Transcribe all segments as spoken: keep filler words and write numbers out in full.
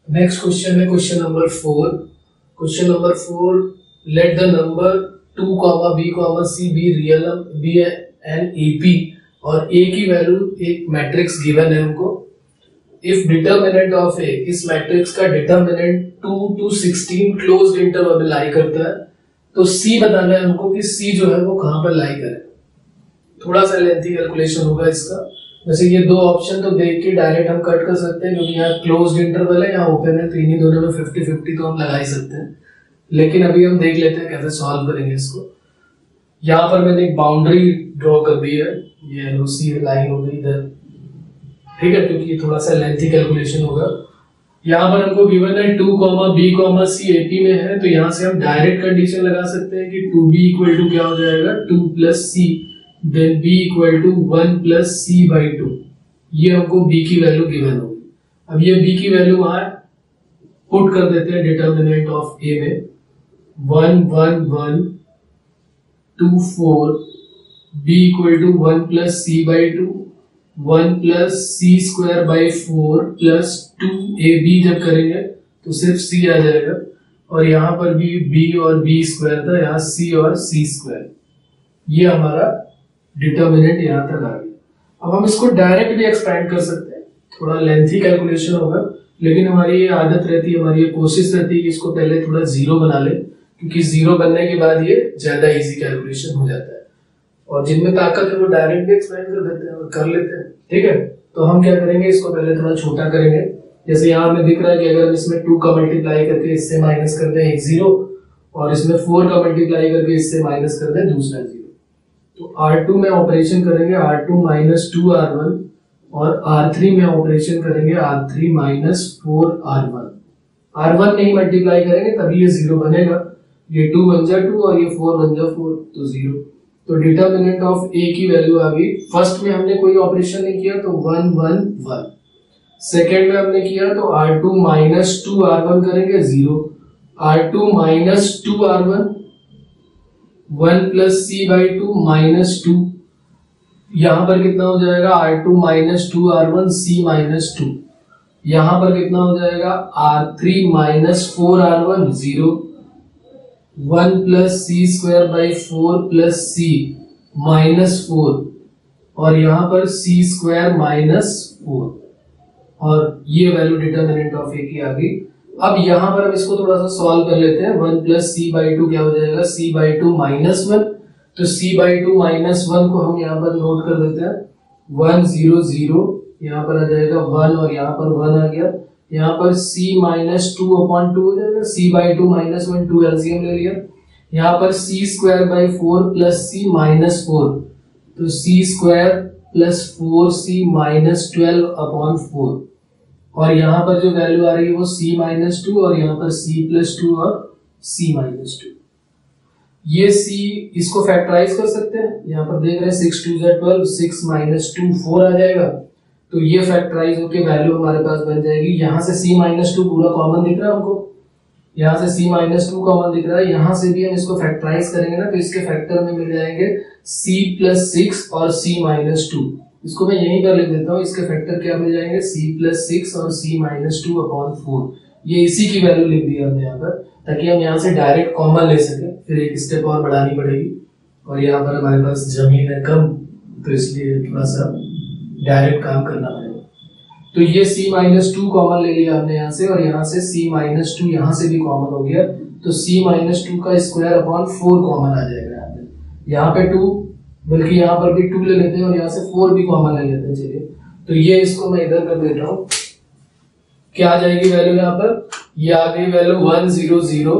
Next question है question number four. Question number four, let the number two comma b comma c be real be in AP और a की value एक matrix given है हमको। If determinant of ए, इस matrix का determinant two to sixteen closed interval में lie करता है, तो सी बताना है हमको कि सी जो है वो कहां पर लाई करे। थोड़ा सा लेंथी कैलकुलेशन होगा इसका। वैसे ये दो ऑप्शन तो देख के डायरेक्ट हम कट कर सकते हैं, क्योंकि यहाँ क्लोज्ड इंटरवल है, यहाँ ओपन है, तो इन्हीं दोनों में फिफ्टी फिफ्टी तो हम लगा ही सकते हैं। लेकिन अभी हम देख लेते हैं कैसे सॉल्व करेंगे इसको। यहाँ पर मैंने एक बाउंड्री ड्रॉ कर दी है, ये लो सी लाइन हो गई इधर, ठीक है, क्योंकि थोड़ा सा लेंथी कैलकुलेशन होगा। यहाँ पर हमको गिवन है two comma b comma c AP में है, तो यहाँ से हम डायरेक्ट कंडीशन लगा सकते हैं कि टू बी इक्वल टू क्या हो जाएगा, two plus c, then b equal to one plus c by two. ये हमको b की वैल्यू गिवन होगी। अब ये b की वैल्यू वहां पुट कर देते हैं डिटर्मिनेंट ऑफ a में, one one one two four, b equal to one plus c by two, one plus c square by four plus two a b. जब करेंगे तो सिर्फ c आ जाएगा, और यहाँ पर भी b और b स्क्वायर था, यहाँ c और c स्क्वायर। ये हमारा डिटर्मिनेंट यहां तक आ गया। अब हम इसको डायरेक्ट भी एक्सपेंड कर सकते हैं, थोड़ा लेंथी कैलकुलेशन होगा, लेकिन हमारी ये आदत रहती है, हमारी ये कोशिश रहती है कि इसको पहले थोड़ा जीरो बना ले, क्योंकि जीरो बनने के बाद ये ज्यादा इजी कैलकुलेशन हो जाता है। और जिनमें ताकत है वो डायरेक्ट भी एक्सपेंड कर देते हैं और कर लेते हैं, ठीक है। तो हम क्या करेंगे, इसको पहले थोड़ा छोटा करेंगे। जैसे यहाँ हमें दिख रहा है कि अगर हम इसमें टू का मल्टीप्लाई करके इससे माइनस करते हैं एक जीरो, और इसमें फोर का मल्टीप्लाई करके इससे माइनस करते हैं दूसरा जीरो, तो आर टू में ऑपरेशन करेंगे R two minus two R one, और आर थ्री में ऑपरेशन करेंगे R three minus four R one. R one में ही मल्टीप्लाई करेंगे तभी ये जीरो बनेगा। ये टू बन जा टू और ये फोर बन जा फोर, तो जीरो। तो डिटर्मिनेंट ऑफ ए की वैल्यू आ गई। फर्स्ट में हमने कोई ऑपरेशन नहीं किया तो वन वन वन। सेकेंड में हमने किया तो R two minus two R one करेंगे zero, R two minus two R one, one plus c by two minus two. यहां पर कितना हो जाएगा, R two minus two R one c minus two. यहां पर कितना हो जाएगा, R three minus four R one zero, one plus c square by four plus c minus four, और यहां पर सी स्क्वायर माइनस फोर, और ये वैल्यू डिटर्मिनेंट ऑफ ए की आ गई। अब यहां पर हम इसको थोड़ा सा सॉल्व कर लेते हैं। One plus c by two क्या हो जाएगा, c by two minus one. तो c by two minus one को हम यहाँ पर नोट कर देते हैं, वन जीरो जीरो, यहाँ पर आ जाएगा वन, और यहाँ पर वन आ गया। यहाँ पर c minus two upon two हो जाएगा, c by two minus one, two LCM ले लिया। यहाँ पर c square by four plus c minus four, तो c square plus four c minus twelve upon four, और यहाँ पर जो वैल्यू आ रही है वो c माइनस टू, और यहाँ पर c प्लस टू और c माइनस टू। ये c इसको फैक्टराइज कर सकते हैं। यहाँ पर देख रहे हैं सिक्स टू जा twelve, six minus two four आ जाएगा, तो ये फैक्टराइज होके वैल्यू हमारे पास बन जाएगी। यहाँ से c माइनस टू पूरा कॉमन दिख रहा है हमको, यहाँ से c माइनस टू कॉमन दिख रहा है। यहाँ से भी हम इसको फैक्टराइज करेंगे ना, तो इसके फैक्टर में मिल जाएंगे c प्लस सिक्स और c माइनस टू। इसको मैं यहीं पर लिख देता हूँ, इसके फैक्टर क्या मिल जाएंगे, c प्लस सिक्स और c minus two upon four. ये इसी की वैल्यू लिख दी हमने यहाँ पर, ताकि हम यहाँ से डायरेक्ट कॉमन ले सके। फिर एक स्टेप और बढ़ानी पड़ेगी, और यहाँ पर हमारे पास जमीन है कम, तो इसलिए थोड़ा सा डायरेक्ट काम करना पड़ेगा। तो ये c माइनस टू कॉमन ले लिया हमने यहाँ से, और यहाँ से c माइनस टू यहाँ से भी कॉमन हो गया, तो c माइनस टू का स्क्वायर अपॉन फोर कॉमन आ जाएगा यहाँ पे। यहाँ पे टू, बल्कि यहाँ पर भी टू ले लेते हैं, और यहाँ से फोर भी कॉमन ले लेते हैं। चलिए, तो ये इसको मैं इधर कर देता हूँ। क्या आ जाएगी वैल्यू यहाँ पर, ये आ गई वैल्यू वन जीरो जीरो,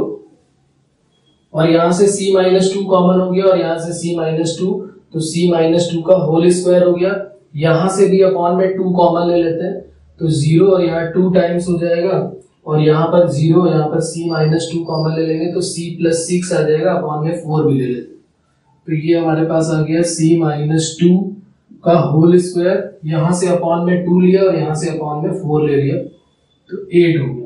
और यहाँ से c माइनस टू कॉमन हो गया, और यहाँ से c माइनस टू, तो c माइनस टू का होल स्क्वायर हो गया। यहाँ से भी अपॉन में टू कॉमन ले लेते हैं, तो जीरो, और यहाँ टू टाइम्स हो जाएगा, और यहाँ पर जीरो, यहाँ पर c माइनस टू कॉमन ले लेंगे तो c प्लस सिक्स आ जाएगा, अपॉन में फोर भी ले लेते हैं। तो ये हमारे पास आ गया c माइनस टू का होल स्क्वायर। यहाँ से अपॉन में टू लिया, और यहाँ से अपॉन में फोर ले लिया, तो एट हो गया।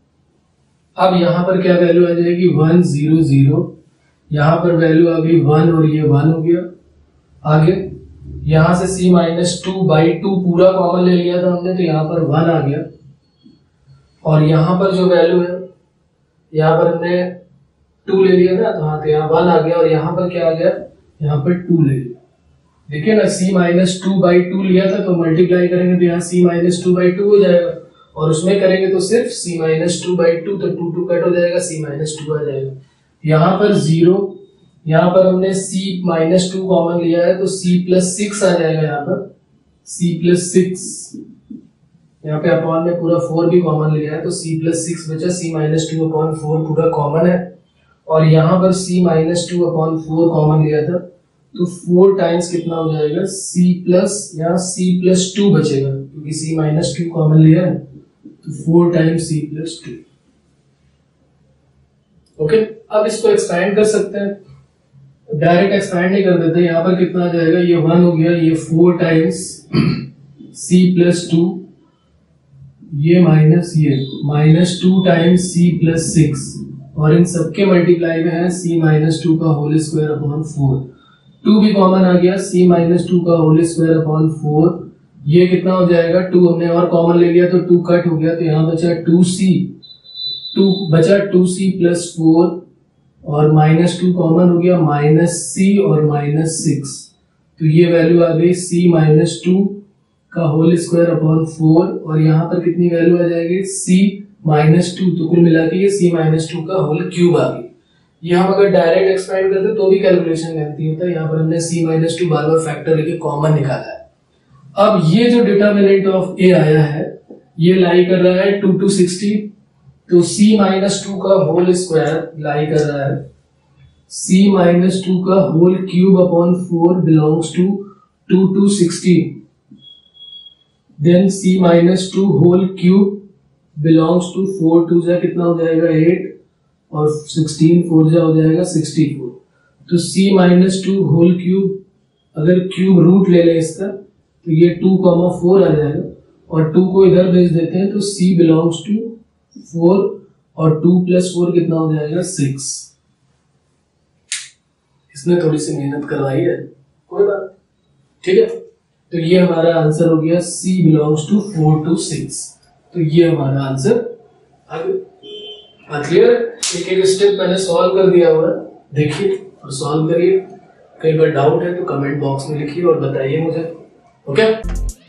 अब यहाँ पर क्या वैल्यू आ जाएगी, वन जीरो जीरो, यहाँ पर वैल्यू आ गई वन, और ये वन हो गया। आगे यहाँ से c minus two by two पूरा कॉमन ले लिया था हमने, तो यहाँ पर वन आ गया। और यहाँ पर जो वैल्यू है, यहाँ पर हमने टू ले लिया ना, तो हाँ तो यहाँ वन आ गया, और यहाँ पर क्या आ गया, यहाँ पर टू ले लिया। देखिए ना, c minus two by two लिया था, तो मल्टीप्लाई करेंगे तो यहाँ c minus two by two हो जाएगा, और उसमें करेंगे तो सिर्फ c minus two by two, तो टू टू कट हो जाएगा, c माइनस टू आ जाएगा। यहाँ पर जीरो, यहाँ पर हमने c माइनस टू कॉमन लिया है, तो c प्लस सिक्स आ जाएगा, यहाँ पर c प्लस सिक्स, यहाँ पे अपॉन में पूरा फोर भी कॉमन लिया है, तो c प्लस सिक्स बचा, c minus two upon four पूरा कॉमन है, और यहाँ पर c minus two upon four common लिया था, तो फोर टाइम्स कितना हो जाएगा, c प्लस, यहाँ c प्लस टू बचेगा क्योंकि c माइनस टू कॉमन लिया है, तो four times c plus two. Okay, अब इसको एक्सपैंड कर सकते हैं, डायरेक्ट एक्सपैंड नहीं कर देते, यहाँ पर कितना आ जाएगा, ये वन हो गया, ये four times c plus two, ये माइनस ये minus two times c plus six, और इन सबके मल्टीप्लाई में है c माइनस टू का whole square upon four, two भी कॉमन आ गया, c माइनस टू का होल स्क्वायर अपॉन फोर, ये कितना हो जाएगा, टू हमने और कॉमन ले लिया तो टू कट हो गया, तो यहाँ बचा टू सी, टू बचा टू सी प्लस फोर, और माइनस टू कॉमन हो गया, माइनस सी और माइनस सिक्स, तो ये वैल्यू आ गई c माइनस टू का होल स्क्वायर अपॉन फोर, और यहाँ पर कितनी वैल्यू आ जाएगी, c माइनस टू, तो कुल मिला के ये c माइनस टू का होल क्यूब आ गई। ये हम अगर डायरेक्ट एक्सपेंड करते तो भी कैलकुलेशन लेंथी होता है, यहाँ पर हमने c माइनस टू बार बार फैक्टर लेके कॉमन निकाला है। अब ये जो डिटर्मिनेंट ऑफ a आया है, ये लाई कर रहा है टू टू सिक्सटी, तो c माइनस टू का होल स्क्वायर लाई कर रहा है c माइनस टू का whole cube upon four belongs to two to sixty, then c minus two whole cube belongs to four two जा कितना हो जाएगा एट, और सिक्सटीन फोर जा हो जाएगा सिक्सटी फोर, तो c minus two whole cube अगर क्यूब रूट ले लें इसका, तो ये टू कॉमा फोर आ जाएगा, और टू को इधर भेज देते हैं, तो c बिलोंग्स टू फोर, और टू प्लस फोर कितना हो जाएगा सिक्स। इसने थोड़ी सी मेहनत करवाई है, कोई बात, ठीक है। तो ये हमारा आंसर हो गया c belongs to four to six, तो ये हमारा आंसर आ गया। क्लियर है, एक एक स्टेप मैंने सॉल्व कर दिया हुआ है, देखिए और सॉल्व करिए। कई बार डाउट है तो कमेंट बॉक्स में लिखिए और बताइए मुझे, ओके।